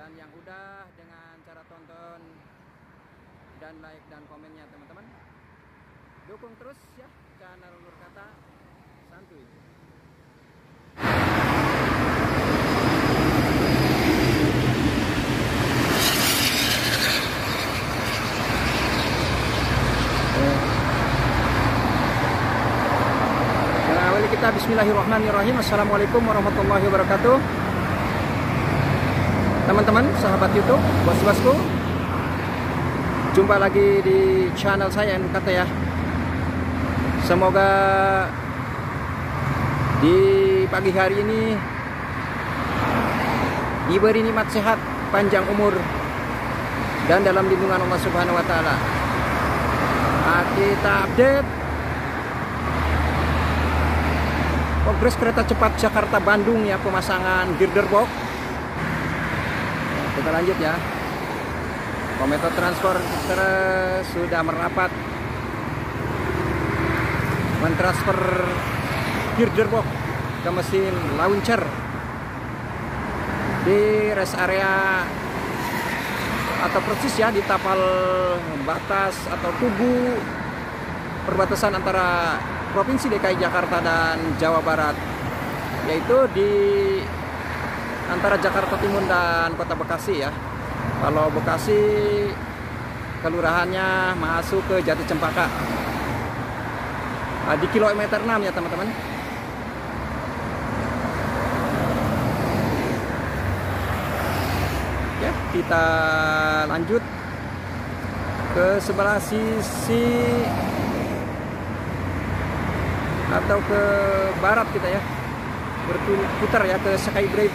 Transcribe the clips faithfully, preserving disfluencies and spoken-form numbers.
Dan yang udah dengan cara tonton dan like dan komennya teman-teman, dukung terus ya channel Nur Kata Santuy. Kita bismillahirrahmanirrahim. Assalamualaikum warahmatullahi wabarakatuh. Teman-teman, sahabat YouTube, bos-bosku, jumpa lagi di channel saya Nur Kata ya. Semoga di pagi hari ini diberi nikmat sehat, panjang umur, dan dalam lindungan Allah Subhanahu wa taala. Nah, kita update progres kereta cepat Jakarta-Bandung ya, pemasangan girder box. Kita lanjut ya. Komputer transporter sudah merapat mentransfer girder box ke mesin launcher di rest area atau persis ya di tapal batas atau tugu perbatasan antara Provinsi D K I Jakarta dan Jawa Barat, yaitu di antara Jakarta Timur dan Kota Bekasi ya. Kalau Bekasi kelurahannya masuk ke Jati Cempaka, nah, di kilometer enam ya teman-teman. Ya, kita lanjut ke sebelah sisi atau ke barat kita ya, berputar ya ke Skybridge,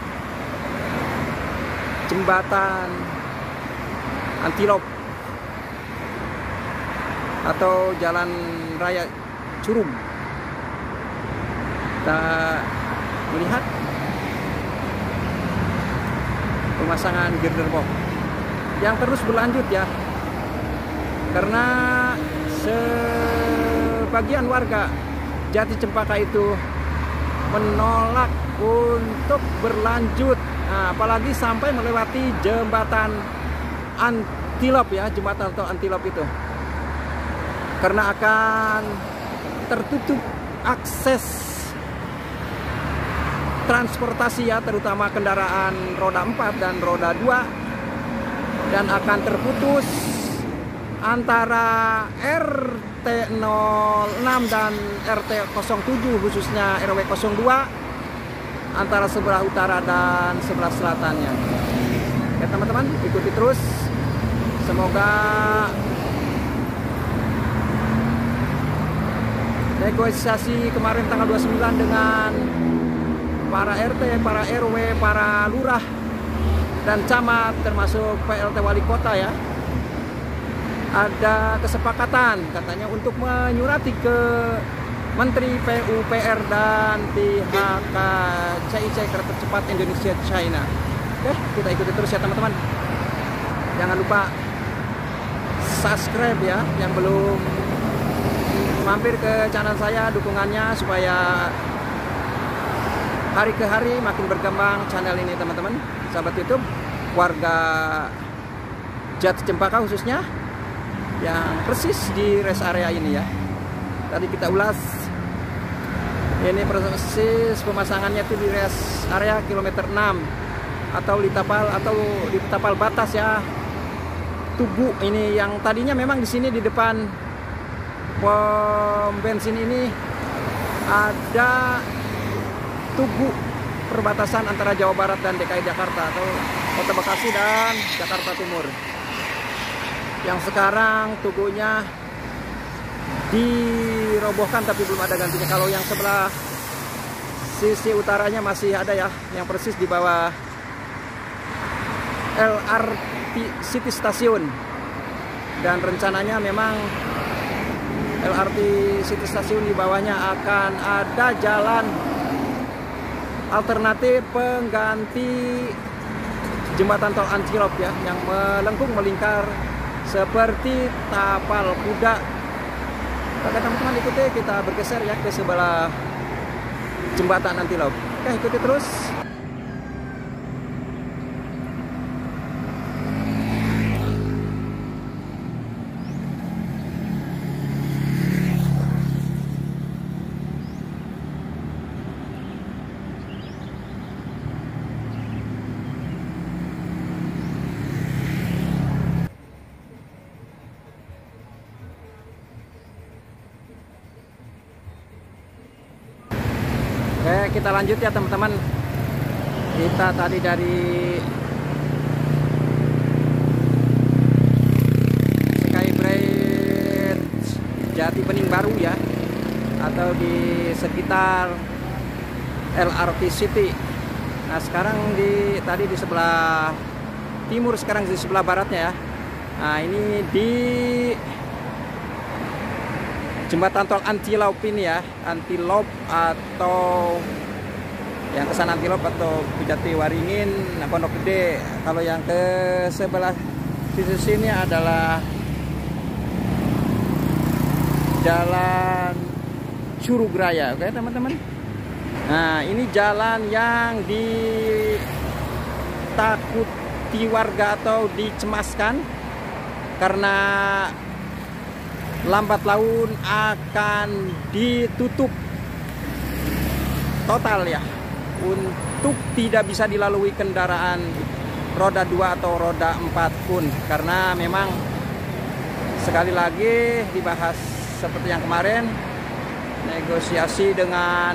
jembatan Antilop atau jalan raya Curum. Kita melihat pemasangan girder box yang terus berlanjut ya, karena sebagian warga Jati Cempaka itu menolak untuk berlanjut, nah, apalagi sampai melewati jembatan Antilop ya, jembatan atau Antilop itu, karena akan tertutup akses transportasi ya, terutama kendaraan roda empat dan roda dua, dan akan terputus antara R T nol enam dan R T nol tujuh, khususnya R W nol dua, antara sebelah utara dan sebelah selatannya. Ya teman-teman, ikuti terus. Semoga negosiasi kemarin tanggal dua puluh sembilan dengan para R T, para R W, para lurah dan camat, termasuk P L T wali kota ya, ada kesepakatan katanya untuk menyurati ke Menteri P U P R dan pihak C I C, Kereta Cepat Indonesia China. Oke, kita ikuti terus ya teman-teman. Jangan lupa subscribe ya, yang belum mampir ke channel saya, dukungannya supaya hari ke hari makin berkembang channel ini teman-teman, sahabat YouTube, warga Jati Cempaka khususnya, yang persis di rest area ini ya. Tadi kita ulas, ini persis pemasangannya itu di rest area kilometer enam atau di tapal atau di tapal batas ya, tugu ini, yang tadinya memang di sini di depan pom bensin ini ada tugu perbatasan antara Jawa Barat dan D K I Jakarta atau Kota Bekasi dan Jakarta Timur, yang sekarang tugunya dirobohkan tapi belum ada gantinya. Kalau yang sebelah sisi utaranya masih ada ya, yang persis di bawah L R T City Station, dan rencananya memang L R T City Station di bawahnya akan ada jalan alternatif pengganti jembatan tol Antilop ya, yang melengkung melingkar seperti tapal kuda. Oke teman-teman, ikuti, kita bergeser ya ke sebelah jembatan Antilop. Oke, ikuti terus. kita lanjut ya teman-teman. Kita tadi dari Skybridge Jati Bening Baru ya, atau di sekitar L R T City. Nah sekarang di tadi di sebelah timur, sekarang di sebelah baratnya ya. Nah ini di jembatan tol Antelope ini ya, Antelope atau yang ke sana Antelope atau Jati Waringin, nah, Pondok Gede. Kalau yang ke sebelah sisi sini adalah Jalan Curugraya, oke teman-teman. Nah ini jalan yang ditakuti warga atau dicemaskan karena lambat laun akan ditutup total ya, untuk tidak bisa dilalui kendaraan roda dua atau roda empat pun, karena memang sekali lagi dibahas seperti yang kemarin, negosiasi dengan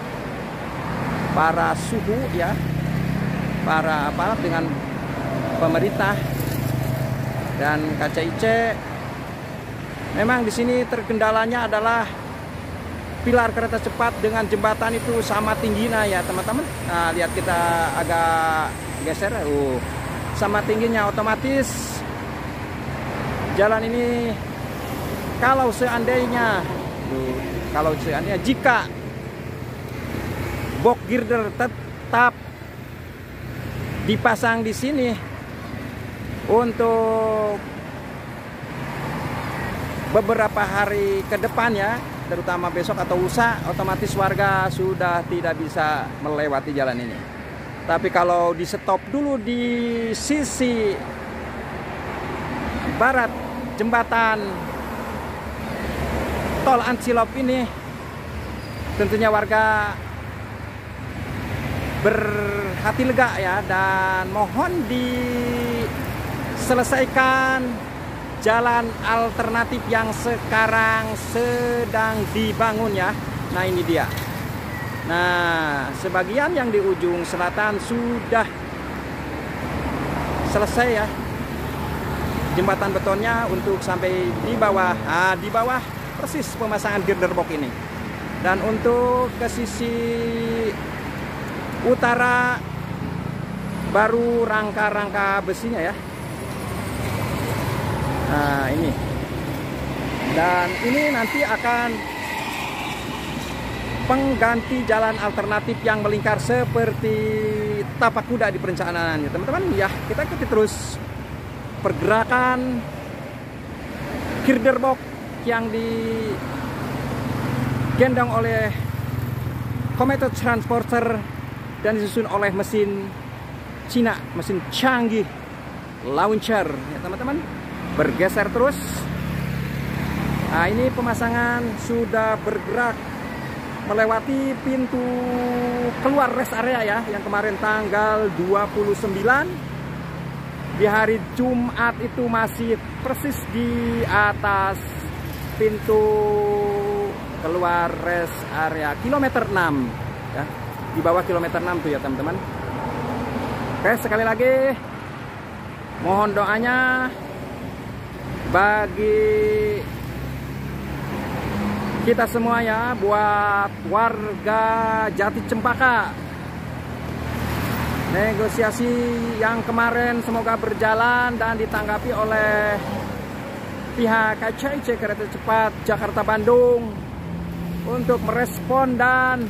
para suhu ya, para aparat dengan pemerintah dan K C I C. Memang di sini terkendalanya adalah pilar kereta cepat dengan jembatan itu sama tingginya ya teman-teman. Nah lihat, kita agak geser, uh, sama tingginya, otomatis jalan ini kalau seandainya, uh, kalau seandainya jika box girder tetap dipasang di sini untuk beberapa hari ke depan ya, terutama besok atau lusa, otomatis warga sudah tidak bisa melewati jalan ini. Tapi kalau di stop dulu di sisi barat jembatan tol Antelope ini, tentunya warga berhati lega ya, dan mohon diselesaikan jalan alternatif yang sekarang sedang dibangun ya. Nah ini dia. Nah sebagian yang di ujung selatan sudah selesai ya, jembatan betonnya untuk sampai di bawah, nah, di bawah persis pemasangan girder box ini. Dan untuk ke sisi utara baru rangka-rangka besinya ya. Nah ini, dan ini nanti akan pengganti jalan alternatif yang melingkar seperti tapak kuda di perencanaannya teman-teman ya. Kita ikuti terus pergerakan girder box yang digendong oleh Kometo Transporter dan disusun oleh mesin Cina, mesin canggih launcher ya teman-teman. Bergeser terus. Nah ini pemasangan sudah bergerak melewati pintu keluar rest area ya, yang kemarin tanggal dua puluh sembilan di hari Jumat itu masih persis di atas pintu keluar rest area kilometer enam ya, di bawah kilometer enam tuh ya teman-teman. Oke, sekali lagi mohon doanya bagi kita semua ya, buat warga Jati Cempaka. Negosiasi yang kemarin semoga berjalan dan ditanggapi oleh pihak K C I C Kereta Cepat Jakarta Bandung untuk merespon dan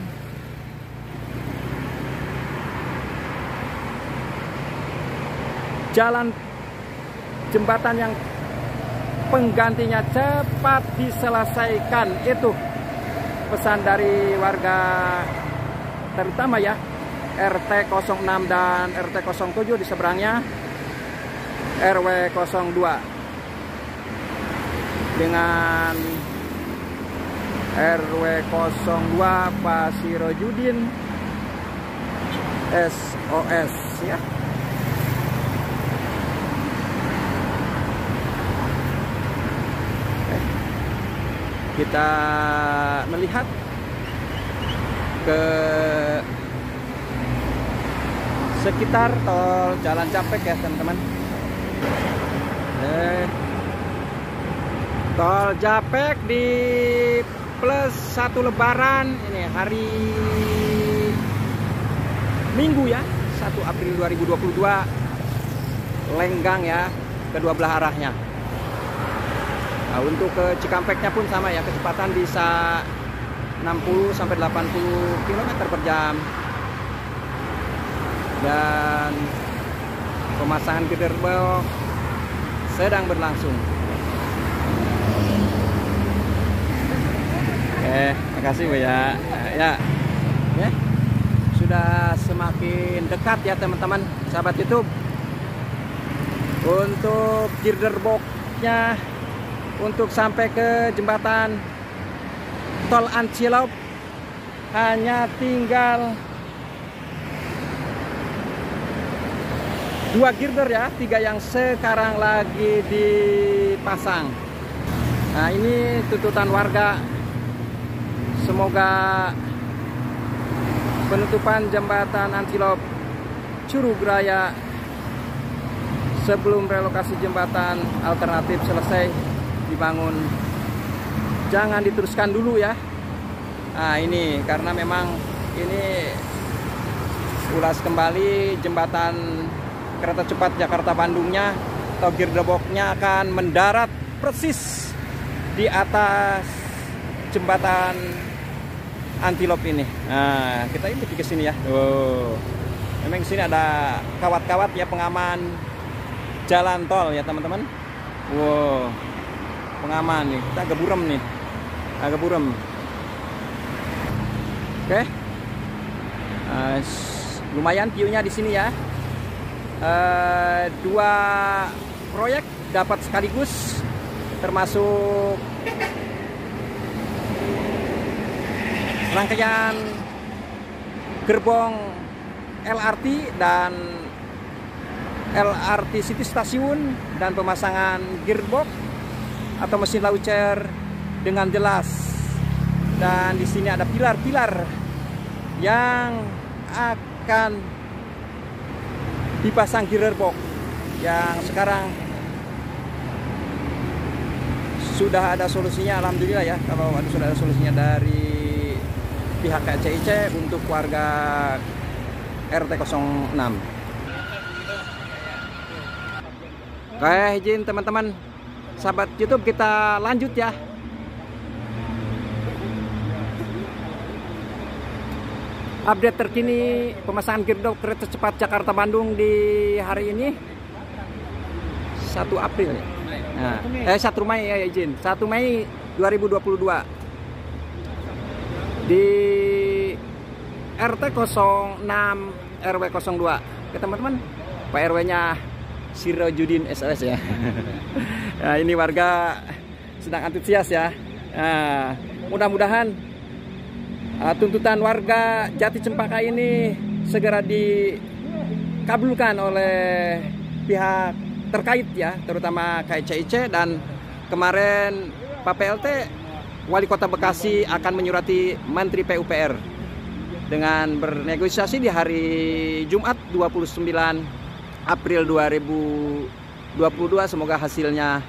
jalan jembatan yang penggantinya cepat diselesaikan. Itu pesan dari warga, terutama ya R T nol enam dan R T nol tujuh di seberangnya R W nol dua dengan R W nol dua Pak Sirojudin S O S ya. Kita melihat ke sekitar tol Jalan Capek ya teman-teman. Eh, tol Japek di plus satu Lebaran ini hari Minggu ya, satu April dua ribu dua puluh dua, lenggang ya kedua belah arahnya. Nah, untuk ke Cikampeknya pun sama ya, kecepatan bisa enam puluh sampai delapan puluh kilometer per jam. Dan pemasangan girder box sedang berlangsung. Eh, makasih Bu ya. Ya. Ya. Sudah semakin dekat ya teman-teman, sahabat YouTube. Untuk girder box-nya untuk sampai ke jembatan tol Antelope hanya tinggal dua girder ya, tiga yang sekarang lagi dipasang. Nah, ini tuntutan warga. Semoga penutupan jembatan Antelope Curug Raya sebelum relokasi jembatan alternatif selesai dibangun, jangan diteruskan dulu ya. Nah, ini karena memang ini ulas kembali jembatan kereta cepat Jakarta Bandungnya atau girder box-nya akan mendarat persis di atas jembatan Antelope ini. Nah, kita ini ke sini ya. Oh. Memang sini ada kawat-kawat ya, pengaman jalan tol ya teman-teman. Wow. Pengaman nih. Kita agak buram nih. Agak buram. Oke. Uh, lumayan view-nya di sini ya. Uh, dua proyek dapat sekaligus, termasuk rangkaian gerbong L R T dan L R T City Station dan pemasangan gearbox atau mesin launcher dengan jelas. Dan di sini ada pilar-pilar yang akan dipasang girder box yang sekarang sudah ada solusinya, alhamdulillah ya. Kalau ada sudah ada solusinya dari pihak K C I C untuk warga R T nol enam. Oke, izin teman-teman sahabat YouTube, kita lanjut ya. Update terkini pemasangan girder kereta cepat Jakarta Bandung di hari ini satu April ya. Nah, eh satu Mei ya izin. satu Mei dua ribu dua puluh dua. Di R T nol enam R W nol dua. Oke teman-teman, Pak R W-nya Sirojudin S S ya. Nah, ini warga sedang antusias ya. Nah, mudah-mudahan Uh, tuntutan warga Jati Cempaka ini segera dikabulkan oleh pihak terkait ya, terutama K C I C. Dan kemarin Pak P L T Wali Kota Bekasi akan menyurati Menteri P U P R dengan bernegosiasi di hari Jumat dua puluh sembilan April dua ribu dua puluh dua. Semoga hasilnya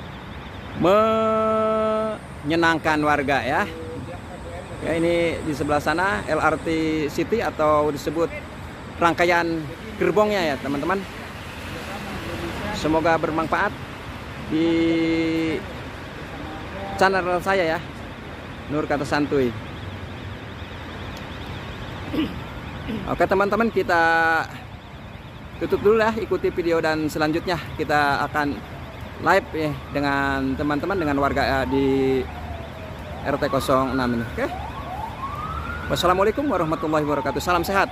menyenangkan warga ya. Ya, ini di sebelah sana L R T City atau disebut rangkaian gerbongnya ya teman-teman. Semoga bermanfaat di channel saya ya, Nur Kata Santuy. Oke teman-teman, kita tutup dulu ya, ikuti video dan selanjutnya kita akan live ya dengan teman-teman, dengan warga di R T nol enam ini. Oke. Wassalamualaikum warahmatullahi wabarakatuh. Salam sehat.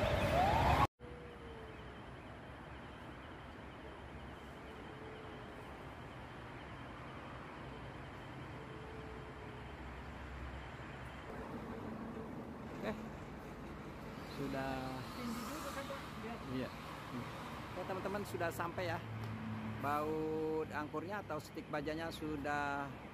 Oke. Sudah. Iya. Oke teman-teman, sudah sampai ya. Baut angkurnya atau stik bajanya sudah